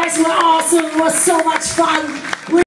guys were awesome. It was so much fun.